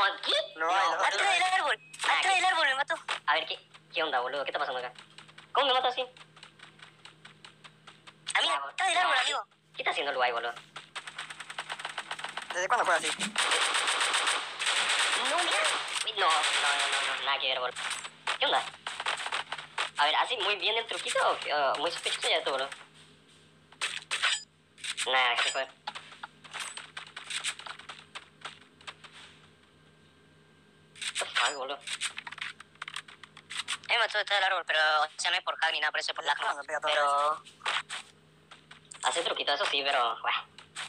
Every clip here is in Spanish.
¿qué? No hay, no. Atrás del árbol. Atrás del árbol me mató. A ver, ¿qué onda, boludo? ¿Qué está pasando acá? ¿Cómo me mató así? Amigo, atrás del árbol, amigo. ¿Qué está haciendo el guay, boludo? ¿Desde cuándo juega así? No, mira. No, nada que ver, boludo. ¿Qué onda? A ver, ¿así muy bien el truquito o muy sospechoso ya esto, boludo? Nah, ¿qué fue? ¿Qué fue, boludo? Me mató detrás del árbol, pero o sea, no es por hack ni nada, por eso es por lag. Pero... hace truquito, eso sí, pero... bueno.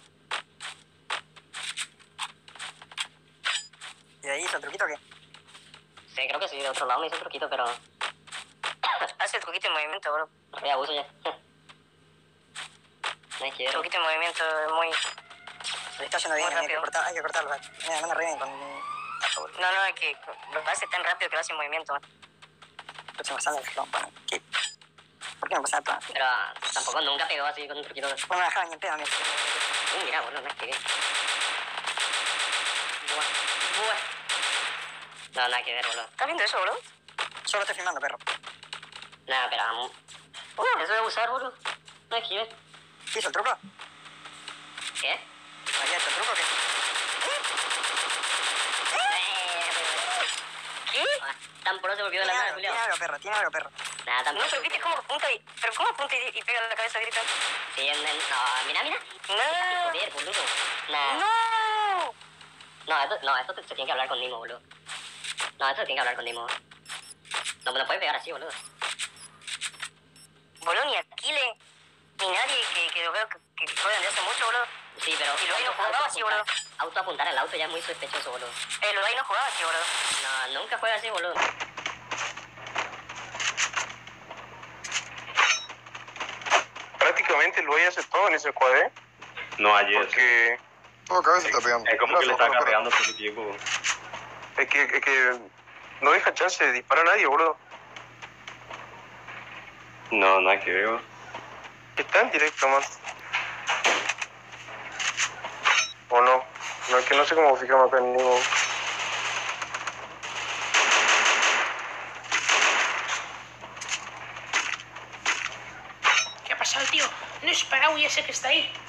¿Y de ahí hizo el truquito o qué? Sí, creo que sí, de otro lado me hizo un truquito, pero... Hace el truquito en movimiento, bro. Re abuso ya. No hay que El ver. truquito en movimiento es muy... Le está yendo bien, Muy hay que, rápido. hay que cortarlo. Mira, no me ríen con... No, es que me parece tan rápido que lo hace en movimiento. Próximo sale el clon, bueno. ¿Qué? ¿Por qué no pasa nada? Pero tampoco nunca pegó así con un truquito. No me dejaban ni en pedo, amigo. Mira, boludo, no es que bien. No, nada que ver, boludo. ¿Estás viendo eso, bro? Solo estoy filmando, perro. Nada, pero... eso de abusar, boludo. No es que ver. ¿Hizo el truco? ¿Qué? ¿Había hecho el truco o qué? ¿Qué? Tan pronto se volvió de la nada, Julio. Tiene algo, perro, tiene algo, perro. Nada, tan No, pronto. pero viste cómo apunta y... ¿Pero cómo apunta y pega la cabeza directa? Sí, no, mira. ¡No! Joder, boludo. Nah. ¡No! No, esto se tiene que hablar con Nimo, boludo. No, esto se tiene que hablar con Nimo. No me lo puede pegar así, boludo. Boludo, ni Aquile, ni nadie que lo veo que juegan de hace mucho, boludo. Sí, pero... Y Loday no jugaba así, boludo. Autoapuntar al auto ya es muy sospechoso, boludo. Loday no jugaba así, boludo. No, nunca juega así, boludo. Prácticamente lo hace todo en ese cuadro, No, ayer. porque Todo cabeza está pegando. Es como que le está Brazo, cargando todo el tiempo. es que no deja chance de disparar a nadie, boludo. No, nada que ver. Está en directo, man. ¿O no? No, es que no sé cómo fijamos acá en ningún... ¿Qué ha pasado, tío? No es Paraui ese que está ahí.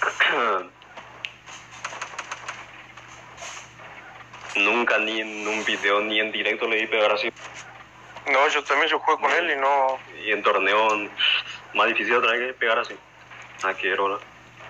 Nunca ni en un video ni en directo le di pegar así. No, yo juego con él y no... Y en torneo más difícil otra vez que pegar así. Nada que ver, boludo.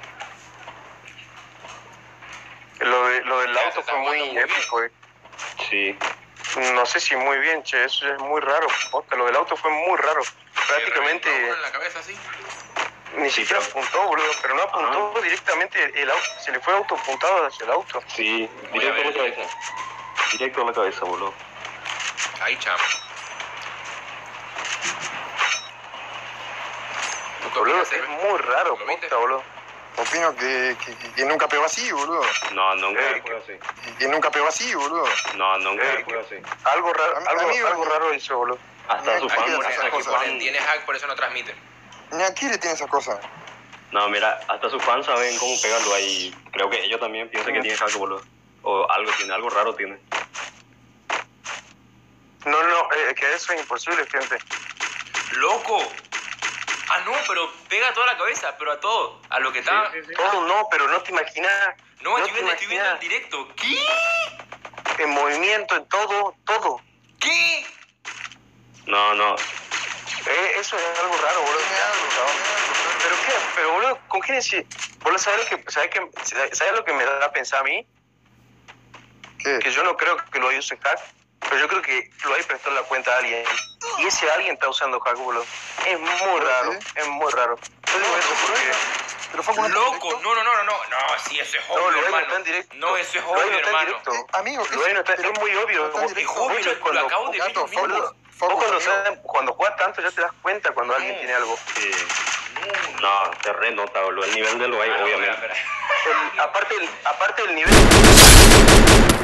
Lo del auto fue muy épico, Sí. No sé si muy bien, che, eso es muy raro. Posta, lo del auto fue muy raro. Prácticamente en la cabeza así. ni siquiera apuntó, boludo, pero no apuntó directamente el auto, se le fue auto apuntado hacia el auto. Sí, Voy a directo a la ver, cabeza. Directo a la cabeza, boludo. Ahí, chamo. ¿Tú qué Boludo, opinas, es Elbe? muy raro, ¿Lo viste? posta, boludo. Opino que nunca pegó así, boludo. No, nunca Eh, fue así. Que nunca pegó así, boludo. No, nunca Eh, fue así. Algo raro, Amigo, algo raro hizo, boludo. Hasta Mira, su aquí fan. le Ponen- esas aquí cosas. ponen, tiene hack, por eso no transmite. Ni aquí le tiene esas cosas. No, mira, hasta sus fans saben cómo pegarlo ahí. Creo que ellos también piensan que tiene hack, boludo. O algo tiene, algo raro tiene. No, que eso es imposible, gente. ¡Loco! Ah, no, pero pega a toda la cabeza, pero a todo. A lo que está... Todo no, pero no te imaginas. No, te estoy viendo el imaginas directo. ¿Qué? en movimiento, en todo. ¿Qué? No. Eso es algo raro, boludo. ¿Pero qué? Pero, boludo, ¿con quién decís? Boludo, ¿sabes lo que me da a pensar a mí? ¿Qué? Que yo no creo que lo use hack, pero yo creo que lo hay prestado la cuenta a alguien. Y ese alguien está usando hack, boludo. Es muy raro, es muy raro. Yo digo eso porque... Pero fue con un ¡Loco! directo. No, sí, eso es No, obvio, lo hay no hermano. está en directo. No, eso es Lo hay obvio, no está en hermano. directo. Amigo, Lo hay no está, es muy obvio. no está en directo. Obvio, Muchos lo acabo de ver Gato, yo mismo. Boludo, Focus, vos amigo. cuando juegas tanto ya te das cuenta cuando alguien tiene algo. Sí. No, te renota, boludo. El nivel de lo hay, Ah, no, obviamente. espera. Aparte del nivel...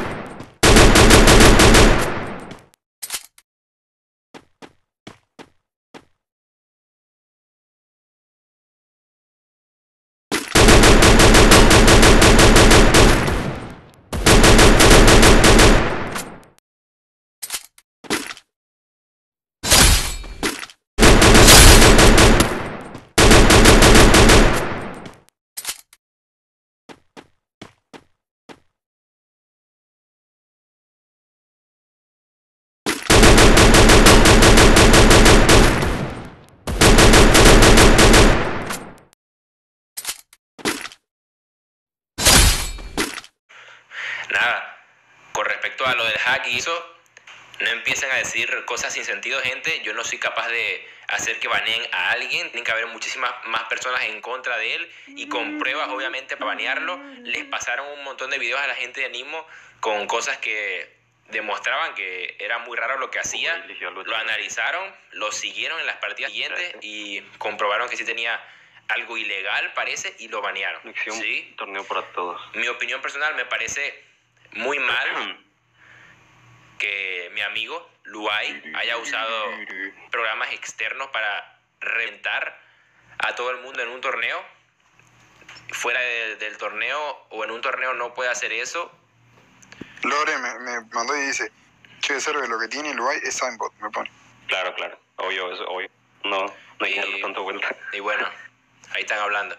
nada, con respecto a lo del hack y eso, no empiecen a decir cosas sin sentido, gente. Yo no soy capaz de hacer que baneen a alguien. Tienen que haber muchísimas más personas en contra de él y con pruebas, obviamente, para banearlo. Les pasaron un montón de videos a la gente de Nismo con cosas que demostraban que era muy raro lo que hacía. Lo analizaron, lo siguieron en las partidas siguientes y comprobaron que sí tenía algo ilegal, parece, y lo banearon. ¿Sí? Torneo para todos. Mi opinión personal, me parece muy mal que mi amigo Luay haya usado programas externos para reventar a todo el mundo en un torneo. Fuera del torneo o en un torneo no puede hacer eso. Lore me mandó y dice, che, Cerve, lo que tiene Luay es Simebot, me pone. Claro, obvio, eso, obvio. No hay que darle tanto vuelta. Y bueno, ahí están hablando.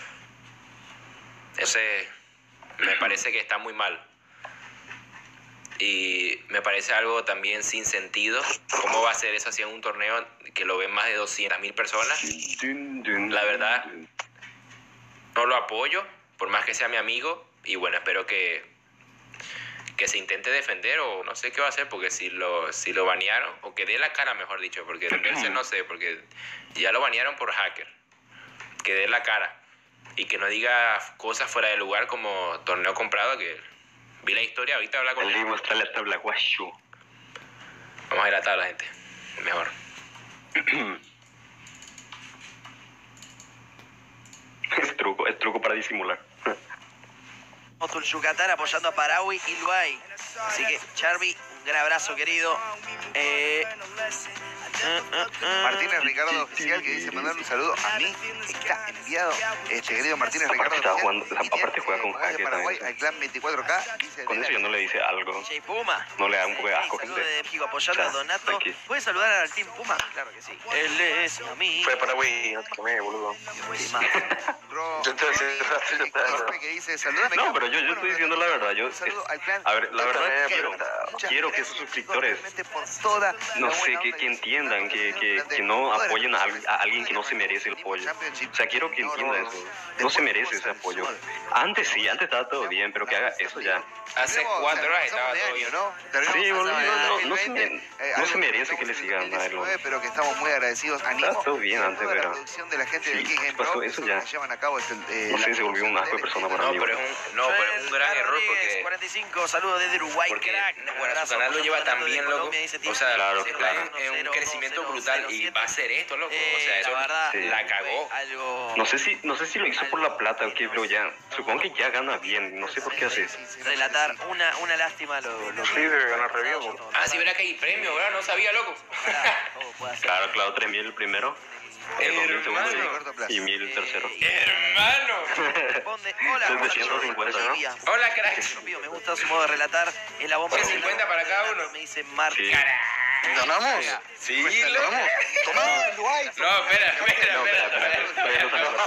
Ese me parece que está muy mal. Y me parece algo también sin sentido. ¿Cómo va a ser eso así en un torneo que lo ven más de 200.000 personas? La verdad, no lo apoyo, por más que sea mi amigo. Y bueno, espero que se intente defender o no sé qué va a hacer, porque si lo banearon, o que dé la cara, mejor dicho, porque defenderse no sé, porque ya lo banearon por hacker. Que dé la cara y que no diga cosas fuera de lugar como torneo comprado, que vi la historia, ahorita habla con El él. mostrar la tabla, guacho. Vamos a ver la tabla, gente. Mejor. Es truco para disimular. Motul Yucatán apoyando a Paraguay y Luay. Así que, Charby, un gran abrazo, querido. Martínez Ricardo Oficial, que dice mandar un saludo a mí. Está enviado. Querido Martínez Ricardo Oficial. Aparte juega con Juega de hacker Paraguay también. al clan 24K. Dice Con eso yo no le dice algo. Che, Puma. No le da un poco de asco, Saludo gente. de México apoyando a Ya, Donato. tranqui. ¿Puedes saludar al Team Puma? Claro que sí. Él es mi amigo. Fue de Paraguay, no te quemé, boludo. Yo te decía, que dice saludame. No, pero yo estoy diciendo la verdad. A ver, la verdad quiero que sus suscriptores, no sé, que entiendan, que no apoyen a alguien que no se merece el apoyo. O sea, quiero que entiendan eso. No se merece ese apoyo. Antes estaba todo bien, pero que haga eso ya. Hace 4 horas estaba todo bien. Sí, boludo, no se merece que le sigan a él. Pero que estamos muy agradecidos a Nismo. Estaba todo bien antes, Toda la pero producción de la gente de sí, King Game pasó Pro, eso ya. que llevan a cabo No sé, se volvió un asco de persona para No, mí. pero es un gran error porque 45, saludos desde Uruguay, crack. Un bueno, su abrazo, canal lo lleva apoyando tan bien, desde loco. Colombia, dice, O sea, claro, está claro. en un crecimiento brutal y va a hacer esto, loco. O sea, eso la verdad, la cagó. algo... No sé si lo hizo por la plata o qué, pero ya, supongo que ya gana bien, no sé por qué hace eso. Relatar una lástima lo Sí, debe ganar re bien, boludo. Ah, sí, verá que hay premio, ¿verdad? No sabía, loco. Claro, 3.000 el primero, 2.000 el segundo y 1.000 el tercero. Hermano. Responde, hola, 750, ¿no? Olivia. Hola, crack. Me gusta su modo de relatar. Es la bomba. 350 para cada uno. Me dice Marta. Sí. ¿Ganamos? Sí, ¿Ganamos? Tomá, Luay. No, espera. Todavía no salió la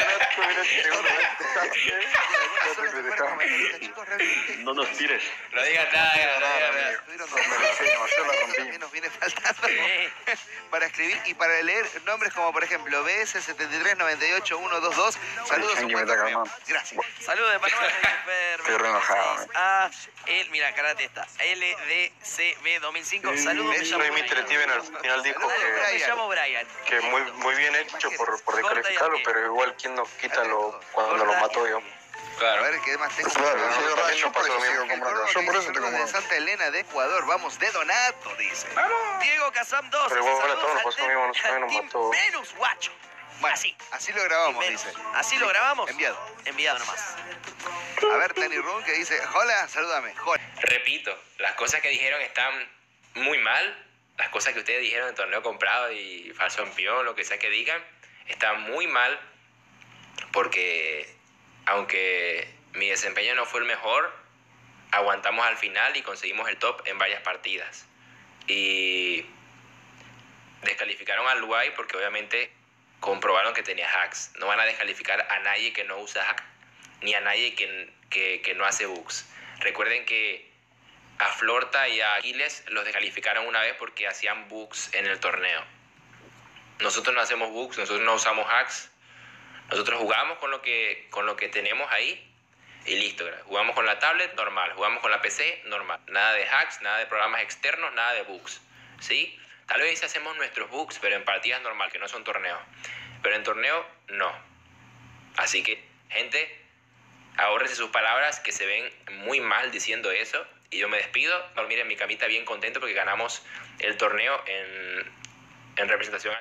tabla. No nos tires. No digas nada. También nos viene faltando para escribir y para leer nombres como por ejemplo BS7398122. Saludos. Chanqui me está calmando. Gracias. Saludos de Panamá. Estoy re enojado. Mira, karate está. LDCB 2005. Saludos. Eso y Mr. Steven al final dijo Me llamo Brian. que muy bien hecho por descalificarlo, pero igual quién nos quita cuando lo mató, digamos. A Claro. ver qué más tengo. Claro, sí, es verdad, yo por eso me digo Ángel comprar acá. Córdoba, Yo por que eso te dice, compro. de Santa Elena de Ecuador. Vamos de Donato, dice. Diego Casam 2. Pero igual a saludos todos nos al pasó Team- mismo, nosotros al nos Team mató. Venus, guacho. Bueno, así lo grabamos, Venus. dice. Así lo grabamos. Enviado. Enviado nomás. A ver, Tani Run que dice, hola, salúdame. Hola. Repito, las cosas que dijeron están muy mal. Las cosas que ustedes dijeron en torneo comprado y falso campeón, lo que sea que digan, están muy mal. Porque aunque mi desempeño no fue el mejor, aguantamos al final y conseguimos el top en varias partidas. Y descalificaron al Uruguay porque obviamente comprobaron que tenía hacks. No van a descalificar a nadie que no usa hack, ni a nadie que no hace bugs. Recuerden que a Florta y a Aquiles los descalificaron una vez porque hacían bugs en el torneo. Nosotros no hacemos bugs, nosotros no usamos hacks. Nosotros jugamos con lo que tenemos ahí y listo. Jugamos con la tablet, normal. Jugamos con la PC, normal. Nada de hacks, nada de programas externos, nada de bugs. ¿Sí? Tal vez hacemos nuestros bugs, pero en partidas normal, que no son torneos. Pero en torneo, no. Así que, gente, ahórrense sus palabras, que se ven muy mal diciendo eso. Y yo me despido, dormir en mi camita bien contento porque ganamos el torneo en representación.